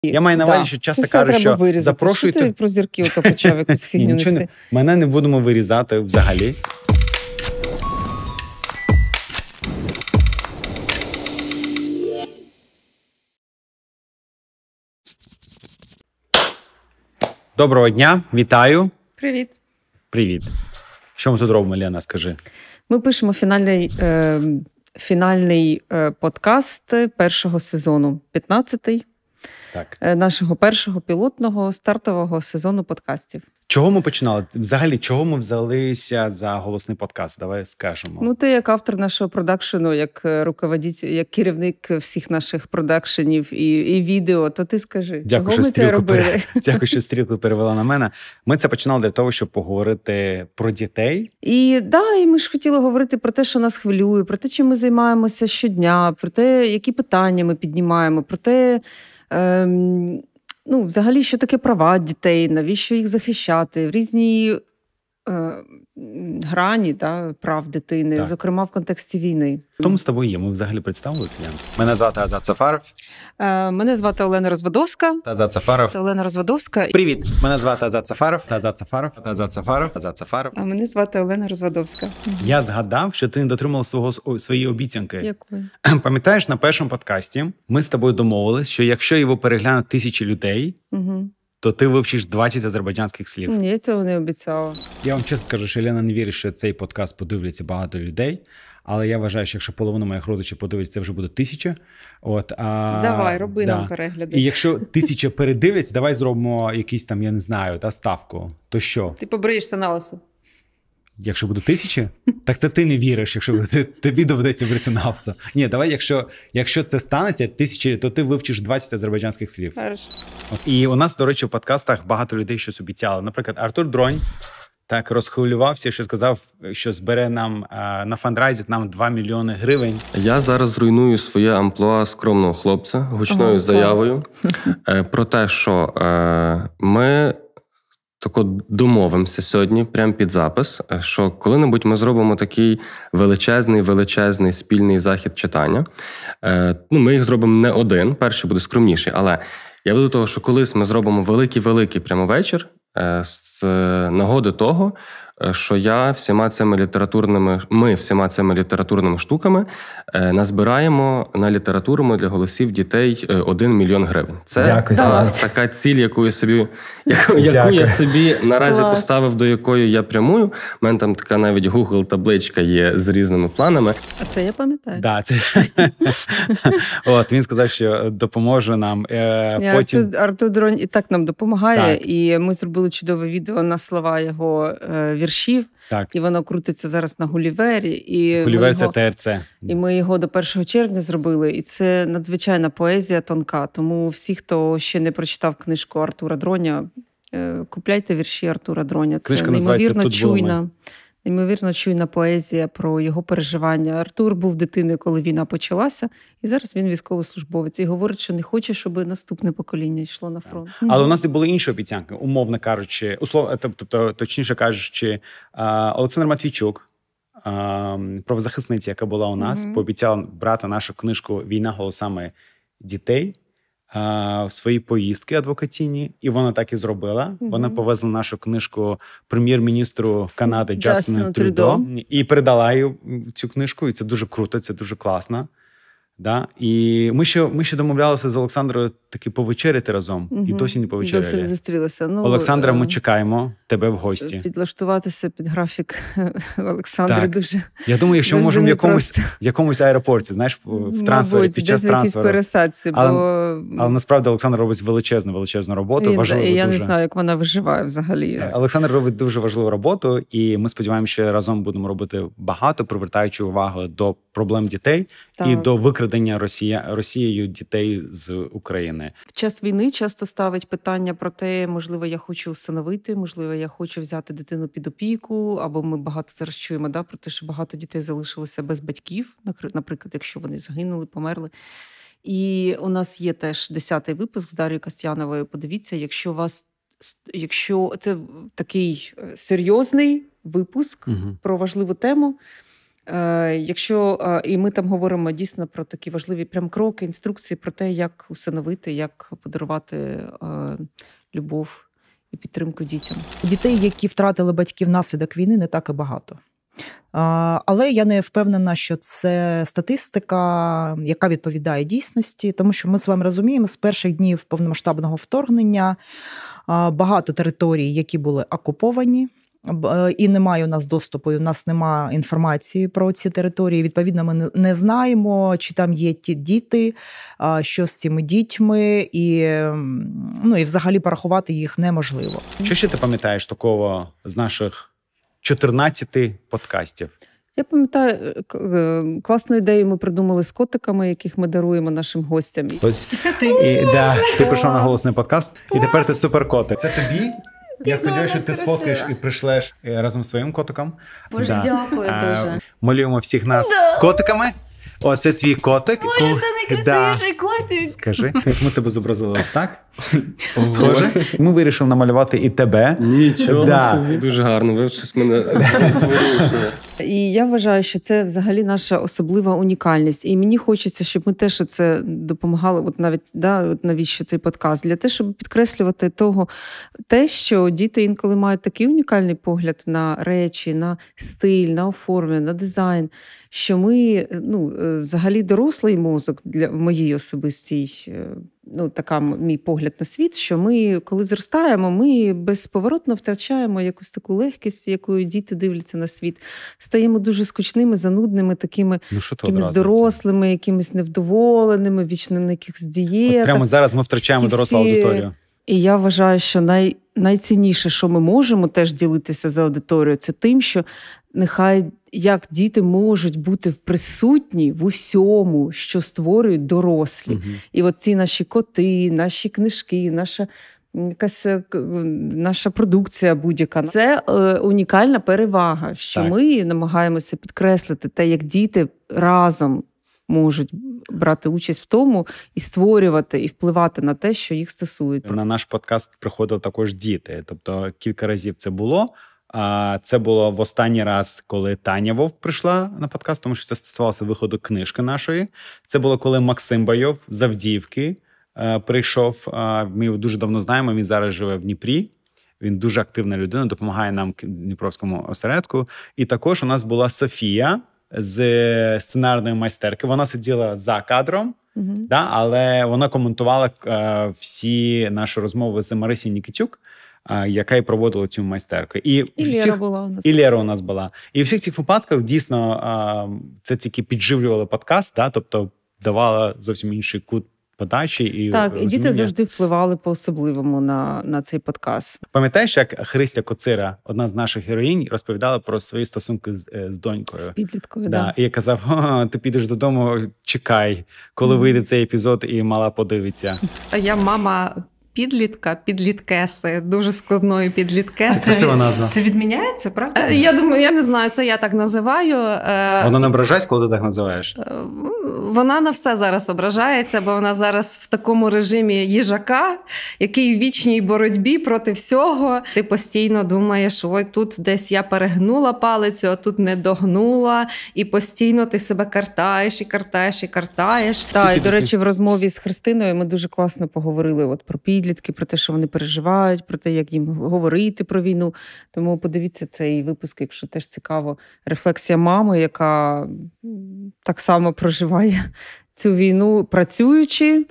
Я маю на увазі, що часто кажуть, що запрошуйте... Що ти про зірки ото почав якусь фігню нести? Мене не будемо вирізати взагалі. Доброго дня, вітаю. Привіт. Привіт. Що ми тут робимо, Лена, скажи? Ми пишемо фінальний подкаст першого сезону, 15-й. Так. Нашого першого пілотного стартового сезону подкастів. Чого ми починали? Взагалі, чого ми взялися за голосний подкаст? Давай скажемо. Ну, ти як автор нашого продакшену, як руководитель, як керівник всіх наших продакшенів і відео, то ти скажи, Дякую, чого ми це робили? Дякую, що стрілку перевела на мене. Ми це починали для того, щоб поговорити про дітей. І ми ж хотіли говорити про те, що нас хвилює, про те, чим ми займаємося щодня, про те, які питання ми піднімаємо, про те, взагалі, що таке права дітей, навіщо їх захищати, в різні грані прав дитини, так. Зокрема в контексті війни. Хто ми з тобою є? Ми взагалі представилися, Ян? Мене звати Азат Сафаров. Мене звати Олена Розводовська. Азат Сафаров. Олена Розводовська. Привіт, мене звати Азат Сафаров. Азат Сафаров. Азат Сафаров. Азат Сафаров. А мене звати Олена Розводовська. Я згадав, що ти не дотримала своєї обіцянки. Якої? Пам'ятаєш, на першому подкасті ми з тобою домовились, що якщо його переглянуть 1000 людей, то ти вивчиш 20 азербайджанських слів. Ні, я цього не обіцяла. Я вам чесно скажу, що Лена не вірить, що цей подкаст подивляться багато людей. Але я вважаю, що якщо половина моїх родичів подивиться, це вже буде 1000. Давай, роби нам перегляди. І якщо 1000 передивляться, давай зробимо якийсь там, я не знаю, ставку. То що? Ти побриєшся на лисо. Якщо буде 1000? Так це ти не віриш, якщо тобі доведеться брити на лисо. Ні, давай, якщо це станеться 1000, то ти вивчиш 20 азербайджанських слів. Хорошо. І у нас, до речі, в подкастах багато людей щось обіцяли. Наприклад, Артур Дронь так розхвилювався, що сказав, що збере нам на фандрайзі нам 2 мільйони гривень. Я зараз зруйную своє амплуа скромного хлопця гучною заявою про те, що ми тако домовимося сьогодні, прямо під запис, що коли-небудь ми зробимо такий величезний спільний захід читання. Ми їх зробимо не один, перший буде скромніший, але я веду до того, що колись ми зробимо великий прямо вечір з нагоди того, що ми всіма цими літературними штуками назбираємо на літературу для голосів дітей 1 мільйон гривень. Це така ціль, яку я собі наразі поставив, до якої я прямую. У мене там така навіть Google-табличка є з різними планами. А це я пам'ятаю. Да, це... Він сказав, що допоможе нам. Потім... Артур Дронь і так нам допомагає, так. І ми зробили чудове відео на слова його віршів, так. І воно крутиться зараз на Гулівері. Гулівер – це ТРЦ. І ми його до 1 червня зробили, і це надзвичайна поезія тонка. Тому всі, хто ще не прочитав книжку Артура Дроня, купляйте вірші Артура Дроня. Це неймовірно чуйна поезія про його переживання. Артур був дитиною, коли війна почалася, і зараз він військовослужбовець. І говорить, що не хоче, щоб наступне покоління йшло на фронт. Але у нас і були інші обіцянки, умовно кажучи, тобто, точніше кажучи, Олександр Матвійчук, правозахисниця, яка була у нас, пообіцяла брати нашу книжку «Війна голосами дітей» в свої поїздки адвокаційні, і вона так і зробила. Вона повезла нашу книжку прем'єр-міністру Канади Джастіну Трюдо і передала їй цю книжку, і це дуже круто, це дуже класно. Да? І ми ще домовлялися з Олександрою таки повечеряти разом, і досі не повечеряли. Досі не зустрілися. Олександра, ми чекаємо тебе в гості. Підлаштуватися під графік Олександри дуже. Я думаю, якщо ми можемо в якомусь аеропорті, знаєш, в трансфері, під час трансферу. Пересадці, але насправді Олександр робить величезну роботу, важливу дуже. Я не знаю, як вона виживає взагалі. Олександр робить дуже важливу роботу, і ми сподіваємося, що разом будемо робити багато, привертаючи увагу до проблем дітей і до викрадення Росією дітей з України. В час війни часто ставить питання про те, можливо, я хочу усиновити, можливо, я хочу взяти дитину під опіку, або ми багато зараз чуємо про те, що багато дітей залишилося без батьків, наприклад, якщо вони загинули, померли. І у нас є теж 10-й випуск з Дар'єю Костяновою. Подивіться, якщо це такий серйозний випуск про важливу тему, Якщо і ми там говоримо дійсно про такі важливі прям кроки, інструкції про те, як усиновити, як подарувати любов і підтримку дітям. Дітей, які втратили батьків внаслідок війни, не так і багато. Але я не впевнена, що це статистика, яка відповідає дійсності, тому що ми з вами розуміємо, з перших днів повномасштабного вторгнення багато територій, які були окуповані, і немає у нас доступу, і у нас немає інформації про ці території. Відповідно, ми не знаємо, чи там є ті діти, що з цими дітьми, і взагалі порахувати їх неможливо. Що ще ти пам'ятаєш такого з наших 14 подкастів? Я пам'ятаю, класну ідею ми придумали з котиками, яких ми даруємо нашим гостям. Це ти. Ти прийшла на голосний подкаст, і тепер ти суперкотик. Це тобі? Я сподіваюся, що ти сфоткаєш і пришлеш разом з своїм котиком. Боже, дякую дуже. Малюємо всіх нас котиками. О, це твій котик. Боже, це найкрасивіший котик. Скажи, як ми тебе зобразили ось так? Схоже. Ми вирішили намалювати і тебе. Нічого собі. Дуже гарно, ви щось мене зворушили. І я вважаю, що це взагалі наша особлива унікальність. І мені хочеться, щоб ми теж це допомагали, от навіть навіщо цей подкаст, для того, щоб підкреслювати те, що діти інколи мають такий унікальний погляд на речі, на стиль, на оформлення, на дизайн, що ми, взагалі дорослий мозок в моїй особистій, така мій погляд на світ, що ми, коли зростаємо, ми безповоротно втрачаємо якусь таку легкість, якою діти дивляться на світ. Стаємо дуже скучними, занудними, такими якимись дорослими, якимись невдоволеними, вічно на якихось дієтах. Прямо зараз ми втрачаємо дорослу аудиторію. І я вважаю, що найцінніше, що ми можемо теж ділитися за аудиторією, це тим, що нехай як діти можуть бути присутні в усьому, що створюють дорослі. Угу. І от ці наші коти, наші книжки, наша продукція будь-яка. Це унікальна перевага, що ми намагаємося підкреслити те, як діти разом можуть брати участь в тому і створювати, і впливати на те, що їх стосується. На наш подкаст приходили також діти. Тобто кілька разів це було. Це було в останній раз, коли Таня Вовк прийшла на подкаст, тому що це стосувалося виходу книжки нашої. Це було, коли Максим Байов з Авдіївки прийшов. Ми його дуже давно знаємо, він зараз живе в Дніпрі. Він дуже активна людина, допомагає нам в Дніпровському осередку. І також у нас була Софія з сценарної майстерки. Вона сиділа за кадром, але вона коментувала всі наші розмови з Марисією Нікітюк, яка і проводила цю майстерку. І Лера була у нас. І Лера у нас була. І в всіх цих випадках дійсно це тільки підживлювало подкаст, тобто давала зовсім інший кут подачі. І діти завжди впливали по-особливому на цей подкаст. Пам'ятаєш, як Христя Коцира, одна з наших героїнь, розповідала про свої стосунки з донькою? З підліткою, І я казав, ти підеш додому, чекай, коли вийде цей епізод, і мала подивиться. Я мама підлітка, підліткеси, дуже складної підліткеси. Це красива назва. Це відміняється, правда? Я думаю, я не знаю, це я так називаю. Вона не ображається, коли ти так називаєш? Вона на все зараз ображається, бо вона зараз в такому режимі їжака, який в вічній боротьбі проти всього. Ти постійно думаєш, ой, тут десь я перегнула палицю, а тут не догнула. І постійно ти себе картаєш, і картаєш, і картаєш. Так, і, до речі, в розмові з Христиною ми дуже класно поговорили про підлітки, про те, що вони переживають, про те, як їм говорити про війну. Тому подивіться цей випуск, якщо теж цікаво. Рефлексія мами, яка так само проживає цю війну, працюючи,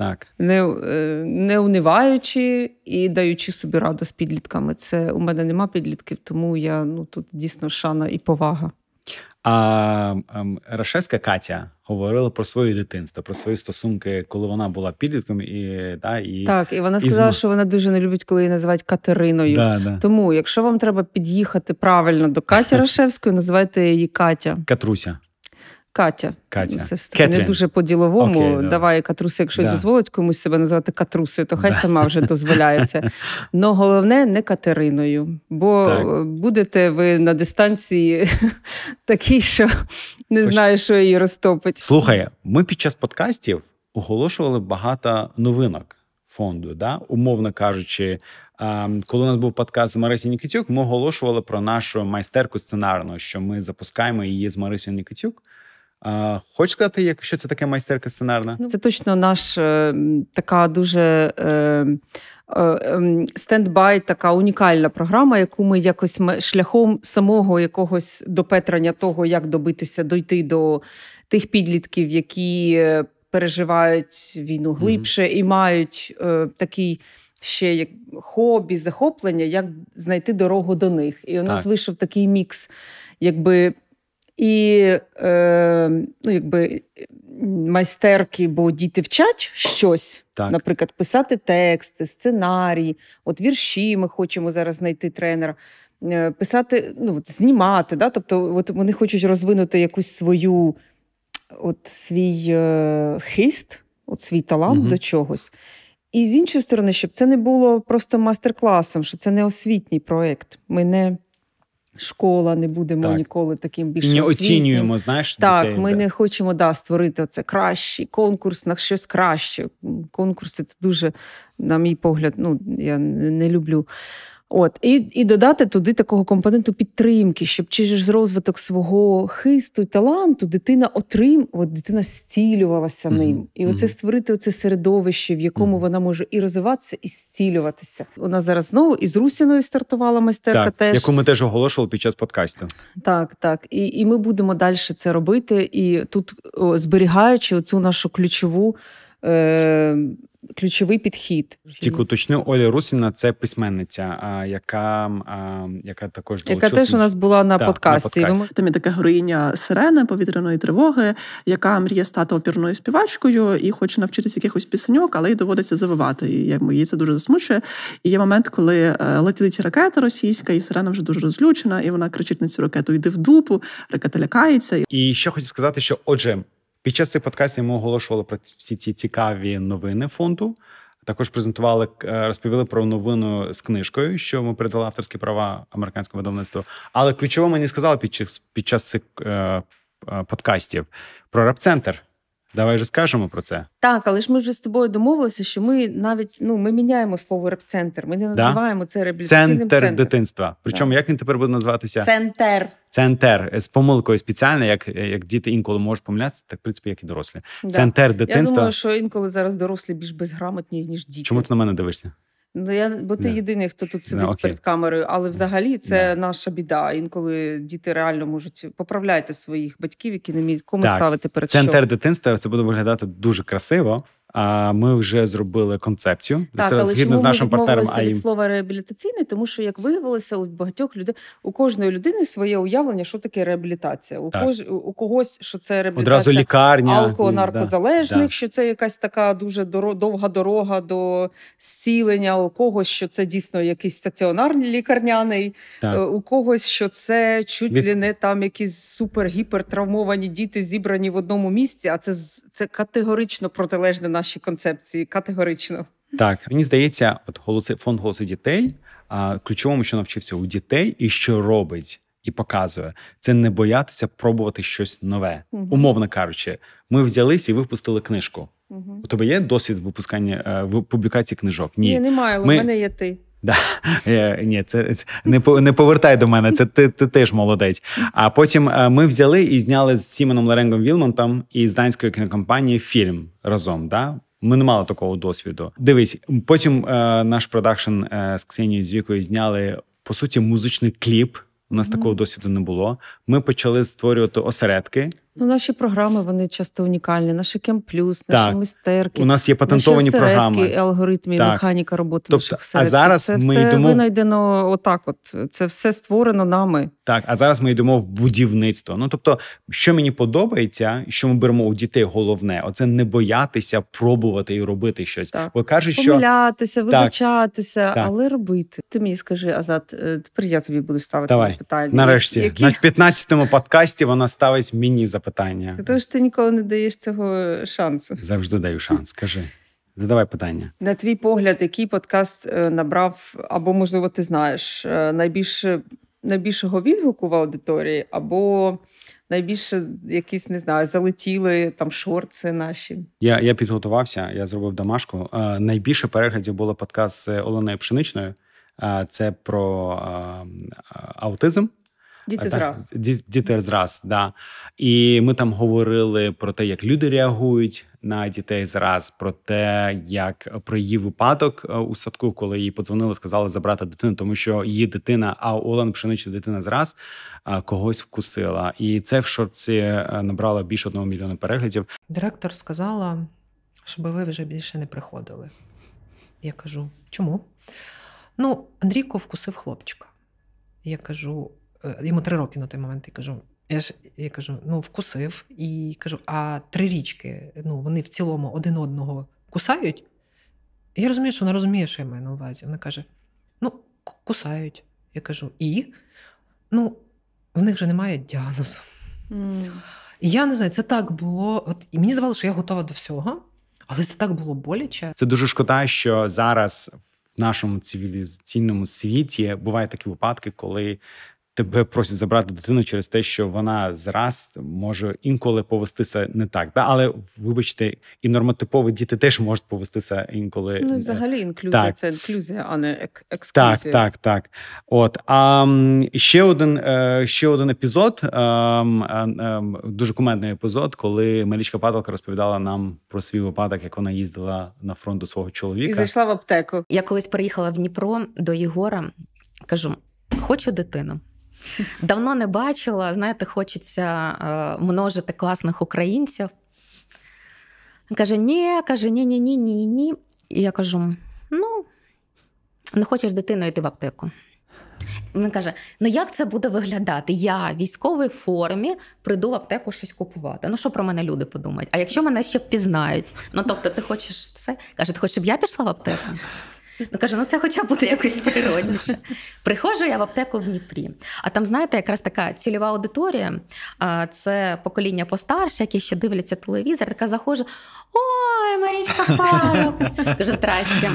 не униваючи і даючи собі раду з підлітками. Це у мене нема підлітків, тому я тут дійсно шана і повага. Рашевська Катя говорила про своє дитинство, про свої стосунки, коли вона була підлітком. І вона сказала, що вона дуже не любить, коли її називають Катериною. Тому, якщо вам треба під'їхати правильно до Каті Рашевської, називайте її Катя. Катруся. Катя. Це не дуже по-діловому. Давай, Катруся, якщо дозволить комусь себе називати Катрусею, то хай сама вже дозволяється. Но головне не Катериною, бо будете ви на дистанції такі, що не знаю, що її розтопить. Слухай, ми під час подкастів оголошували багато новинок в фонду. Да? Умовно кажучи, коли у нас був подкаст з Марисією Нікітюк, ми оголошували про нашу майстерку сценарну, що ми запускаємо її з Марисією Нікітюк. Хочеш сказати, що це таке майстерка сценарна? Це точно наш така дуже стендбай, така унікальна програма, яку ми якось шляхом самого якогось допетрання того, як дойти до тих підлітків, які переживають війну глибше і мають такий ще як хобі, захоплення, як знайти дорогу до них. І у нас вийшов такий мікс, якби майстерки, бо діти вчать щось, наприклад, писати тексти, сценарії, от вірші ми хочемо зараз знайти тренера, писати, знімати, да? Тобто от вони хочуть розвинути якусь свій хист, свій талант до чогось. І з іншої сторони, щоб це не було просто мастер-класом, що це не освітній проєкт. Ми не школа, не будемо ніколи таким більше освітнім. Не оцінюємо, знаєш, так, дітей. Ми не хочемо створити оце кращий конкурс на щось краще. Конкурси – це дуже, на мій погляд, я не люблю. І додати туди такого компоненту підтримки, щоб через розвиток свого хисту і таланту дитина зцілювалася ним. І оце створити оце середовище, в якому вона може і розвиватися, і зцілюватися. У нас зараз знову із Русіною стартувала майстерка теж. Яку ми теж оголошували під час подкасту. Так. І ми будемо далі це робити. І тут, зберігаючи оцю нашу ключовий підхід. Тільки уточню, Оля Русіна – це письменниця, яка також долучилася. Яка теж у нас була на подкасті. Там є така героїня Сирени, повітряної тривоги, яка мріє стати оперною співачкою і хоче навчитися якихось пісеньок, але й доводиться завивати. І її це дуже засмучує. І є момент, коли летить ракета російська, і Сирена вже дуже розлючена, і вона кричить на цю ракету: «Йди в дупу», ракета лякається. І ще хотів сказати, що, отже, під час цих подкастів ми оголошували про всі ці цікаві новини фонду. Також розповіли про новину з книжкою, що ми передали авторські права американському видавництву. Але ключово ми не сказали під час цих подкастів про Реп-центр. Давай же скажемо про це. Так, але ж ми вже з тобою домовилися, що ми навіть, ми міняємо слово реп-центр. Ми не називаємо це реабілітаційним центром. Центр дитинства. Причому, як він тепер буде називатися? Центр. З помилкою спеціально, як діти інколи можуть помилятися, так, в принципі, як і дорослі. Центр дитинства. Я думаю, що інколи зараз дорослі більш безграмотні, ніж діти. Чому ти на мене дивишся? Бо ти єдиний, хто тут сидить перед камерою, але взагалі це наша біда. Інколи діти реально можуть... Поправляйте своїх батьків, які не вміють кому ставити перед що. Центр дитинства, це буде виглядати дуже красиво. А ми вже зробили концепцію. Так, але згідно з нашим партнером від слова реабілітаційний, тому що, як виявилося, у багатьох людей, у кожної людини своє уявлення, що таке реабілітація. У когось, що це реабілітація одразу лікарня, наркозалежних, що це якась така дуже довга дорога до зцілення, у когось, що це дійсно якийсь стаціонарний лікарняний, у когось, що це чуть ли не там якісь супер-гіпертравмовані діти зібрані в одному місці, а це категорично протилежне нашій концепції, категорично. Так, мені здається, фонд «Голоси дітей», ключовому, що навчився у дітей і що робить і показує, це не боятися пробувати щось нове. Умовно кажучи, ми взялись і випустили книжку. У тебе є досвід випускання, публікації книжок? Ні, немає, але в мене є ти. Ні, це не повертай до мене, це ти теж молодець. А потім ми взяли і зняли з Сіменом Ларенгом Вілмонтом і з данської кінокомпанії фільм разом, да? Ми не мали такого досвіду. Дивись, потім наш продакшн з Ксенією, з Вікою зняли, по суті, музичний кліп. У нас такого досвіду не було. Ми почали створювати осередки. Наші програми, вони часто унікальні. Наші Кемп+, наші майстерки. У нас є патентовані програми. Алгоритми, механіка роботи наших осередків. А зараз це ми все йдемо... винайдено отак от. Це все створено нами. Так, а зараз ми йдемо в будівництво. Тобто, що мені подобається, що ми беремо у дітей головне, оце не боятися пробувати і робити щось. Так. Бо кажуть, помилятися, вибачатися, але робити. Ти мені скажи, Азат, тепер я тобі буду ставити питання. Нарешті. На 15-му подкасті вона ставить мені запитання. Тому що ти ніколи не даєш цього шансу. Завжди даю шанс, скажи. Задавай питання. На твій погляд, який подкаст набрав, або, можливо, ти знаєш, найбільшого відгуку в аудиторії, або найбільше якісь, не знаю, залетіли там шорти наші? Я підготувався, я зробив домашку. Найбільше переглядів було подкаст з Оленою Пшеничною. Це про аутизм. Діти зраз. Діти зраз, да. І ми там говорили про те, як люди реагують на дітей зраз, про те, як про її випадок у садку, коли їй подзвонили, сказали забрати дитину, тому що її дитина, а у Олени Пшеничної дитина зраз, когось вкусила. І це в шорці набрало більше 1 мільйона переглядів. Директор сказала, щоб ви вже більше не приходили. Я кажу, чому? Андрійко вкусив хлопчика. Я кажу, йому 3 роки на той момент, я кажу, вкусив. І кажу, а 3 річки, вони в цілому один одного кусають? І я розумію, що вона розуміє, що я маю на увазі. Вона каже, кусають. Я кажу, і? В них же немає діагнозу. І я не знаю, це так було, і мені здавалося, що я готова до всього, але це так було боляче. Це дуже шкода, що зараз в нашому цивілізаційному світі бувають такі випадки, коли тебе просять забрати дитину через те, що вона зраз може інколи повестися не так. Але, вибачте, і нормотипові діти теж можуть повестися інколи. І взагалі інклюзія – це інклюзія, а не ексклюзія. Так. Ще один епізод, дуже кумедний епізод, коли Марічка Падалка розповідала нам про свій випадок, як вона їздила на фронт до свого чоловіка. І зайшла в аптеку. Я колись приїхала в Дніпро до Єгора, кажу, хочу дитину. Давно не бачила, знаєте, хочеться множити класних українців. Він каже, ні. І я кажу, не хочеш дитину, йти в аптеку. Він каже, як це буде виглядати? Я в військовій формі прийду в аптеку щось купувати. Що про мене люди подумають? А якщо мене ще впізнають? Тобто ти хочеш це? Каже, ти хочеш, щоб я пішла в аптеку? Каже, це хоча б буде якось природніше. Приходжу я в аптеку в Дніпрі. А там, знаєте, якраз така цільова аудиторія, це покоління постарше, які ще дивляться телевізор. Така заходжу, ой, Марічка Падалка. Кажу, здрасте.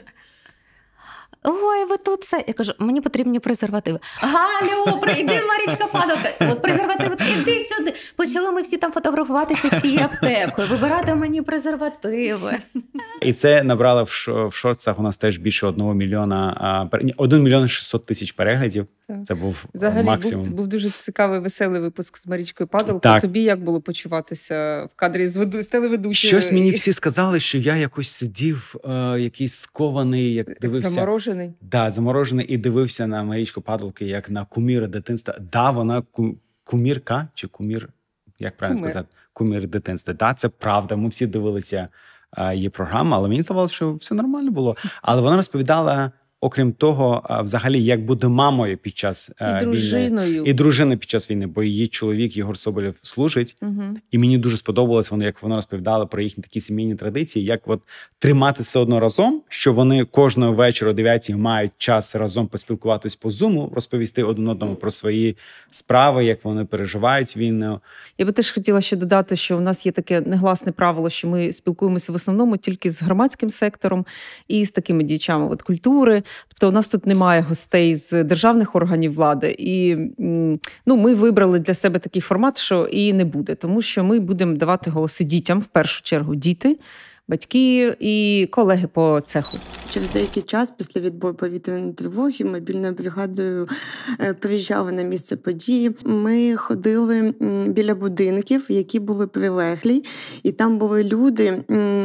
Ой, ви тут це. Я кажу, мені потрібні презервативи. Галю, прийди, Марічка Падалка. Презервативи, іди сюди. Почали ми всі там фотографуватися цією аптекою, вибирати мені презервативи. І це набрало в шортсах у нас теж більше 1 мільйона, 1 мільйон 600 тисяч переглядів. Це був максимум. Взагалі був дуже цікавий, веселий випуск з Марічкою Падалкою. Тобі як було почуватися в кадрі з телеведучою? Щось мені всі сказали, що я якось сидів, якийсь скований, як дивився. Заморожений? Так, заморожений і дивився на Марічку Падалку як на куміра дитинства. Да, вона кумірка чи кумір, як правильно сказати? Кумір дитинства. Да, це правда, ми всі дивилися її програму, але мені здавалося, що все нормально було. Але вона розповідала, окрім того, взагалі, як бути мамою під час війни. І дружиною під час війни, бо її чоловік Єгор Соболєв служить. І мені дуже сподобалось, як вона розповідала про їхні такі сімейні традиції, як тримати все одно разом, що вони кожного вечора о 9 мають час разом поспілкуватись по Зуму, розповісти один одному про свої справи, як вони переживають війну. Я би теж хотіла ще додати, що в нас є таке негласне правило, що ми спілкуємося в основному тільки з громадським сектором і з такими діячами культури. Тобто у нас тут немає гостей з державних органів влади. І ми вибрали для себе такий формат, що і не буде. Тому що ми будемо давати голоси дітям, в першу чергу діти, батьки і колеги по цеху. Через деякий час після відбою повітряної тривоги мобільною бригадою приїжджали на місце події. Ми ходили біля будинків, які були прилеглі, і там були люди,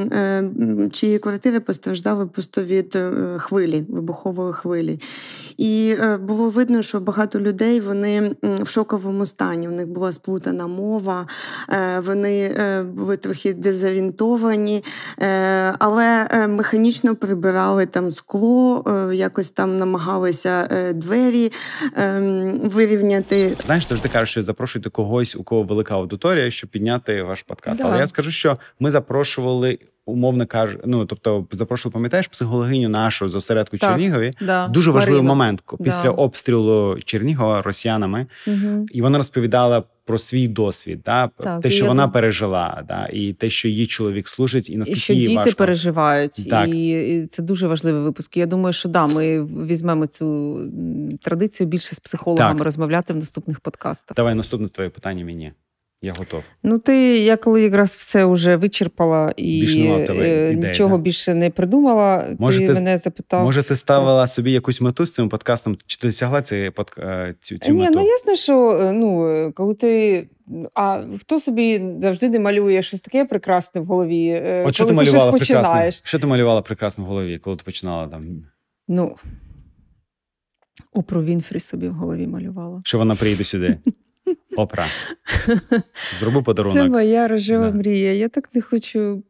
чиї квартири постраждали просто від хвилі, вибухової хвилі. І було видно, що багато людей, вони в шоковому стані, у них була сплутана мова, вони були трохи дезорієнтовані, але механічно прибирали там скло, якось там намагалися двері вирівняти. Знаєш, завжди кажуть, що запрошуйте когось, у кого велика аудиторія, щоб підняти ваш подкаст. Да. Але я скажу, що ми запрошували, умовно кажучи, запрошували, пам'ятаєш, психологиню нашу з осередку Чернігові. Да. Дуже важливий момент. Після обстрілу Чернігова росіянами. І вона розповідала про свій досвід, да? Те, що вона пережила, да? І те, що її чоловік служить, і наскільки їй важко. І що діти переживають. І це дуже важливий випуск. Я думаю, що ми візьмемо цю традицію більше з психологами розмовляти в наступних подкастах. Давай наступне твоє питання мені. Я готов. Я коли якраз все вже вичерпала і нічого більше не придумала, ти мене запитав. Може, ти ставила собі якусь мету з цим подкастом? Чи ти досягла цю мету? Ні, ясно, що коли ти... А хто собі завжди не малює щось таке прекрасне в голові, От коли ти щось починаєш? Що ти малювала прекрасно в голові, коли ти починала там? Опру Вінфрі собі в голові малювала. Що вона приїде сюди? Опра. Зроби подарунок. Це моя рожева мрія. Я так не хочу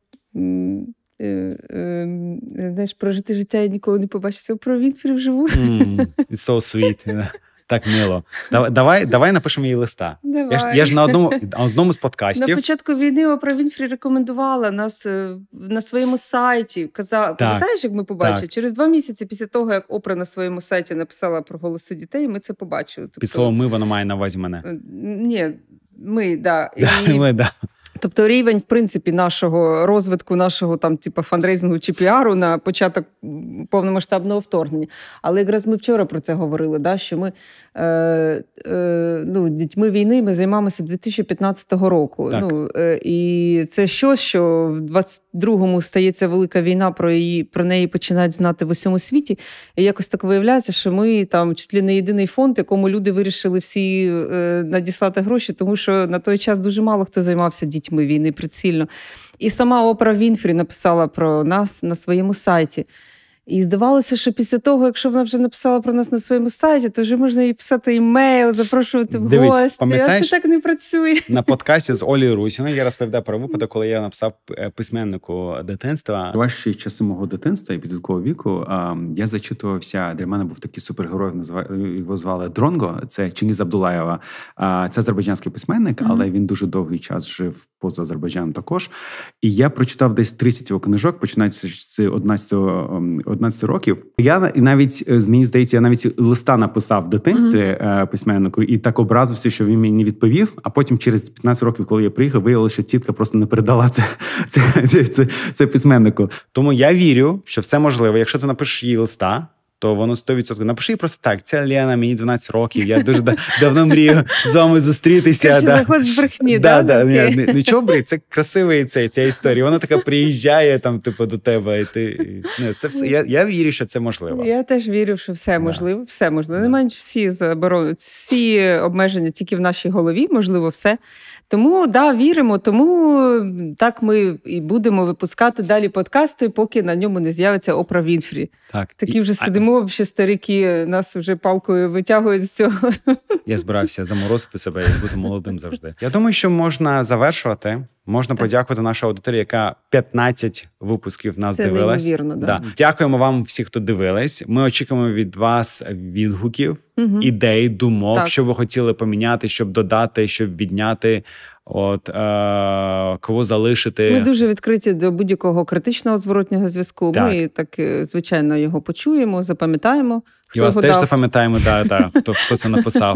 прожити життя і ніколи не побачити Опру Вінфрі вживу. It's so sweet. Так мило. Давай напишемо їй листа. Я ж на одному з подкастів. На початку війни Опра Вінфрі рекомендувала нас на своєму сайті. Пам'ятаєш, як ми побачили? Через 2 місяці після того, як Опра на своєму сайті написала про голоси дітей, ми це побачили. Під словом «ми» вона має на увазі мене. Ні, ми, да. Ми, да. Тобто рівень, в принципі, нашого розвитку, нашого фандрейзингу чи піару на початок повномасштабного вторгнення. Але якраз ми вчора про це говорили, що ми дітьми війни ми займаємося 2015 року. І це щось, що в 22-му стається велика війна, про неї починають знати в усьому світі. І якось так виявляється, що ми там чуть ли не єдиний фонд, якому люди вирішили всі надіслати гроші, тому що на той час дуже мало хто займався дітьми війни прицільно. І сама Опра Вінфрі написала про нас на своєму сайті. І здавалося, що після того, якщо вона вже написала про нас на своєму сайті, то вже можна їй писати імейл, запрошувати в гості. А це так не працює. На подкасті з Олею Русіною я розповідав про випадок, коли я написав письменнику дитинства. Важчі часи мого дитинства і підліткового віку я зачитувався, для мене був такий супергерой, його звали Дронго, це Чингіз Абдулаєва. Це азербайджанський письменник, але він дуже довгий час жив поза Азербайджаном також. І я прочитав десь 30 його книжок, починаючи з 11 років. Я навіть, мені здається, я навіть листа написав в дитинстві письменнику і так образився, що він мені не відповів, а потім через 15 років, коли я приїхав, виявилося, що тітка просто не передала це письменнику. Тому я вірю, що все можливо. Якщо ти напишеш їй листа, то воно 100%. Напиши просто так, це Лена, мені 12 років, я дуже давно мрію з вами зустрітися. Заход з брехні, нічого брехні, це красивий ця історія. Вона така приїжджає до тебе. І ти, це все. Я вірю, що це можливо. Я теж вірю, що все можливо. Все можливо. Не менш всі заборони, всі обмеження тільки в нашій голові, можливо, все. Тому, віримо, тому так ми і будемо випускати далі подкасти, поки на ньому не з'явиться Опра Вінфрі. Такі вже сидимо, ще старики нас вже палкою витягують з цього. Я збирався заморозити себе і бути молодим завжди. Я думаю, що можна завершувати. Можна подякувати нашій аудиторії, яка 15 випусків нас дивилась. Це неймовірно, Дякуємо вам всі, хто дивились. Ми очікуємо від вас відгуків, ідей, думок, що ви хотіли поміняти, щоб додати, щоб відняти, кого залишити. Ми дуже відкриті до будь-якого критичного зворотнього зв'язку. Ми так, звичайно, його почуємо, запам'ятаємо. І вас теж запам'ятаємо, хто це написав.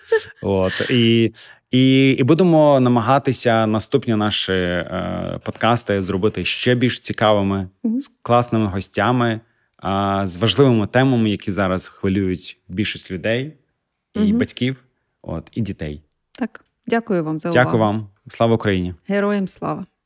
І будемо намагатися наступні наші подкасти зробити ще більш цікавими, з класними гостями, з важливими темами, які зараз хвилюють більшість людей, і батьків, і дітей. Так, дякую вам за увагу. Дякую вам. Слава Україні! Героям слава!